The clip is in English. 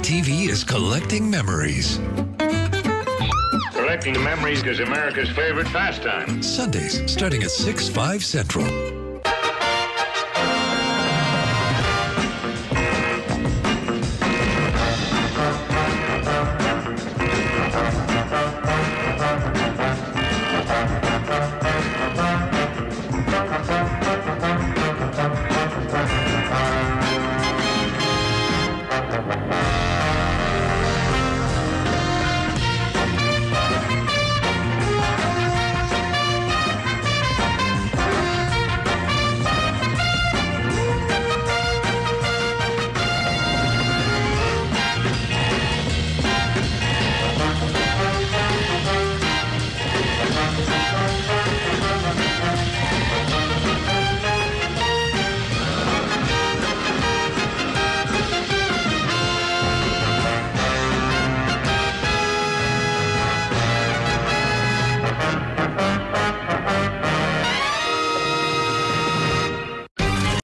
TV is collecting memories. Collecting memories is America's favorite pastime. Sundays, starting at 6, 5 Central.